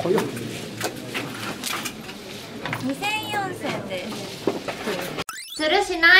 2000、4000です。するしない。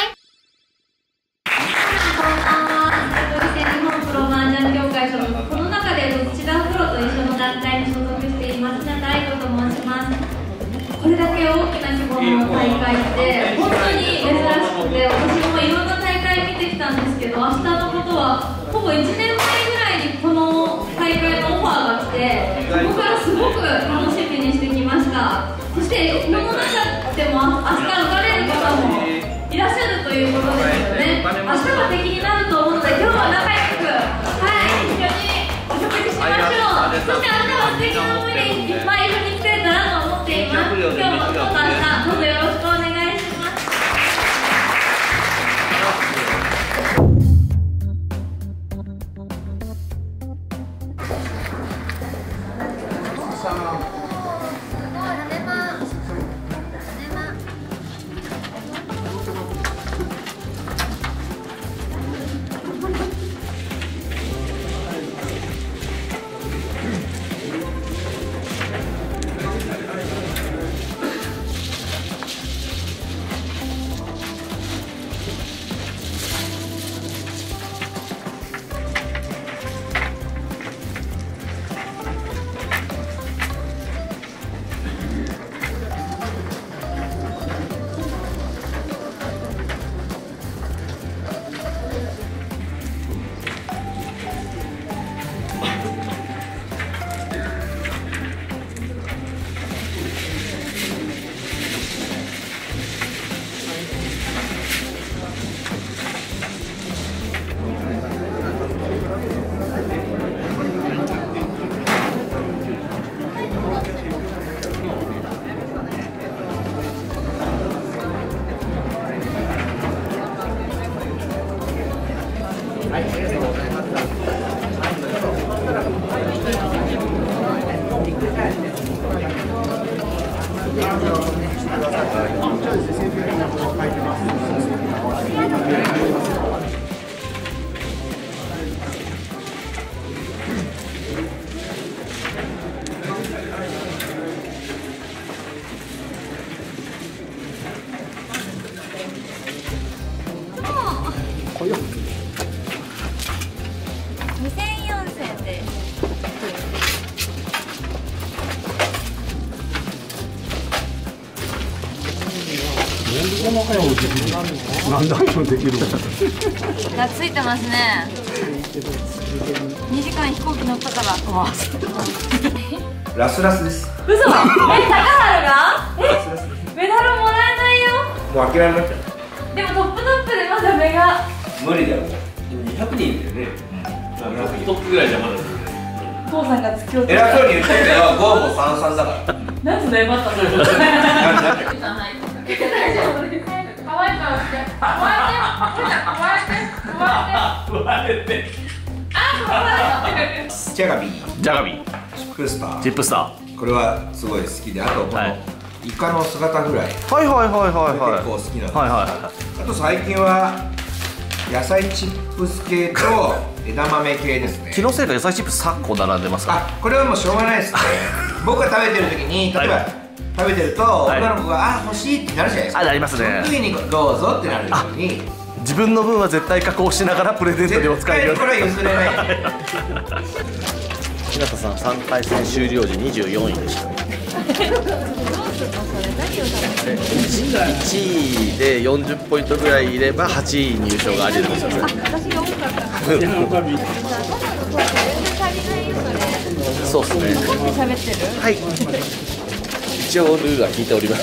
こんばんは。日本プロ麻雀協会所属、この中で土田プロと一緒の団体に所属しています日向愛子と申します。これだけ大きな規模の大会って本当に珍しくて、私もいろんな大会見てきたんですけど、明日のことはほぼ1年前ぐらいにこの大会のオファーが来て、そこからすごく楽しみにしてきました。そしてこの中でも明日受かれる方もいらっしゃるということですよね。明日が敵になると思うので、今日は仲良く、一緒にお食事しましょう。そして明日は素敵な思い出いっぱい一緒に来てたらと思っています。今日もどうぞ明日どうぞよろしくお願いします。2000、4000です。 なんでああいうのできるの？ がついてますね。2時間飛行機乗ったから。 ラスラスです。 嘘。高原が？メダルもらえないよ。 もう諦めました。 でもトップでまだ目が。 無理だよ。 でも200人いるよね。トップぐらいじゃまだ。 父さんが突き落と偉そうに言ってるけど、ゴーも33だから。 なんで粘ったの？大丈夫です。可愛い顔して。加えて。 ジャガビー、チップスター、 チップスター。 これはすごい好きで、あとこのイカの姿フライ、結はいはいはいはいはい。 構好きなんです。 はいはいはい。 あと最近は野菜チップス系と枝豆系ですね。 気のせいか野菜チップス3個並んでますか。 あ、これはもうしょうがないですね。僕が食べてる時に、例えば食べてると女の子が「あ、欲しい」ってなるじゃないですか。 あ、なりますね。 その時にどうぞってなるように、 自分の分は絶対加工しながらプレゼントでお使いください。 これは譲れない。 日向さん3回戦終了時24位でした。1位で40ポイントぐらいいれば8位入賞がありえるんですよ。そうですね。はい。一応ルールは聞いております。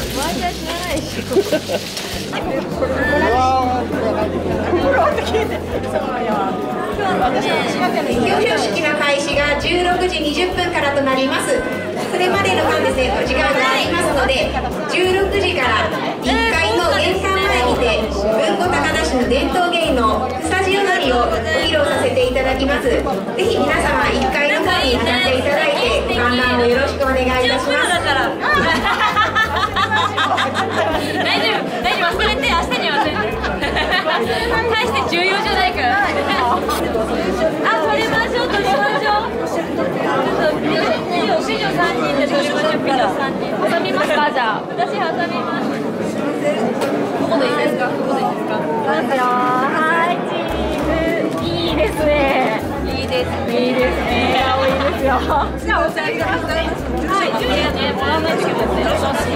表彰式の開始が16時20分からとなります。それまでの間ですね、お時間がありますので、16時から1階の玄関前にて文庫高田市の伝統芸能スタジオ乗りをご披露させていただきます。ぜひ皆様1階の方に向かっていただいてご観覧をよろしくお願いいたします。 大丈夫、忘れて、明日に忘れて。大して重要じゃないから。あ、撮りましょう。美女さん 3人で撮りましょう。ピノ3人挟みますか？じゃあ私挟みます。ここでいいですか？ここでいいですか？はいチーズいいですね。いいですね。いいですね。青いですよ。じゃあお茶いただきます。はい、ジュリアね、もらわないといけないですね。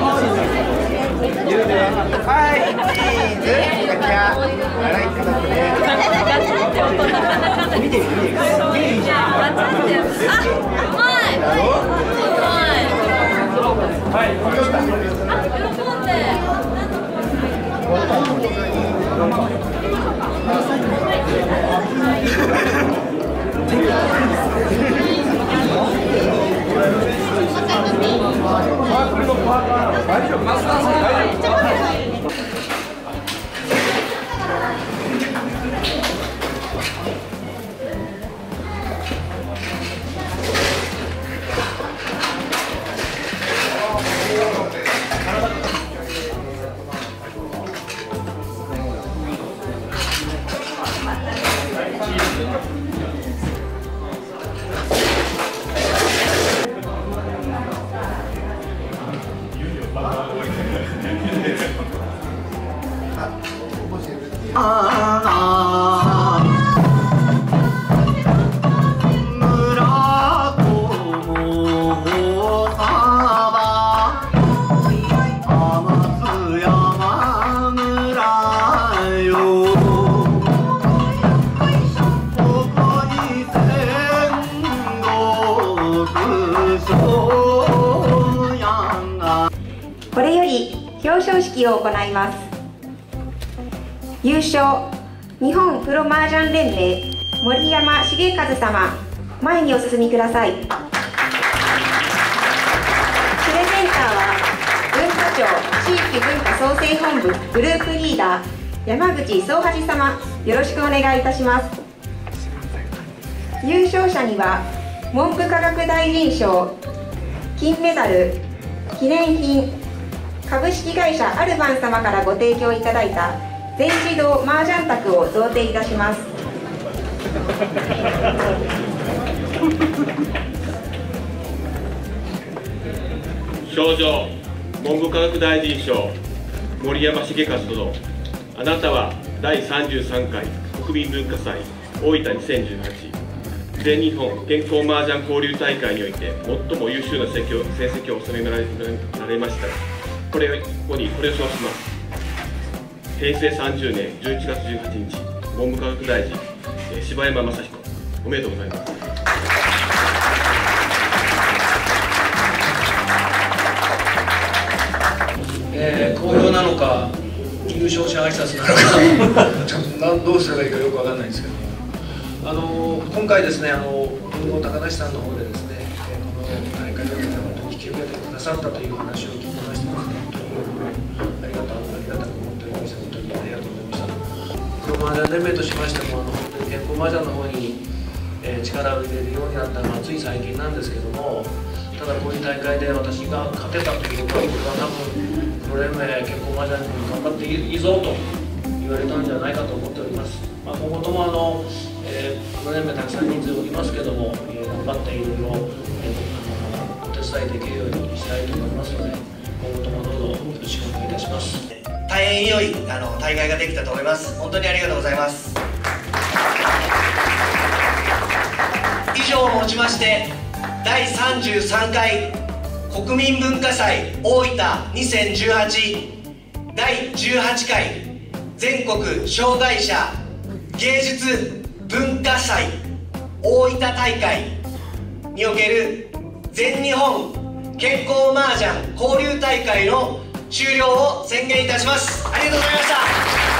はい、チーズ、ガチャ、洗い方で。 ガチャって音なかなかない。見てみて。ガチャって、あ、うまい。うまい。はい、わかりました。あ、喜んで。 これより表彰式を行います。優勝日本プロ麻雀連盟森山茂和様、前にお進みください。プレゼンターは文化庁地域文化創生本部グループリーダー山口宗八様、よろしくお願いいたします。優勝者には文部科学大臣賞金メダル、記念品、株式会社アルバン様からご提供いただいた全自動麻雀卓を贈呈いたします。 賞状文部科学大臣賞森山茂和殿、あなたは第33回国民文化祭大分2018全日本健康麻雀交流大会において最も優秀な成績をお収めになられました。ここにこれを称します。平成30年11月18日文部科学大臣柴山雅彦、おめでとうございます。 好評なのか優勝者挨拶なのかちょっとどうすればいいかよくわかんないんですけど、今回ですね、文豪高梨さんの方でですね、この大会を引き受けてくださったという話を聞きましてですね、本当にありがたく思っておりました。本当にありがとうございました。プロ麻雀連盟としましても本当に健康麻雀の方に、力を入れるようになったのはつい最近なんですけども、ただこういう大会で私が勝てたということは、僕は多分プロ連盟健康麻雀に頑張っていいぞと言われたんじゃないかと思っております。今後ともプロ連盟たくさん人数おりますけども、頑張っていろいろお手伝いできるようにしたいと思いますので、今後ともどうぞよろしくお願いいたします。 大変良い大会ができたと思います。本当にありがとうございます。以上をもちまして第33回国民文化祭大分2018第18回全国障害者芸術文化祭大分大会における全日本健康麻雀交流大会の終了を宣言いたします。ありがとうございました。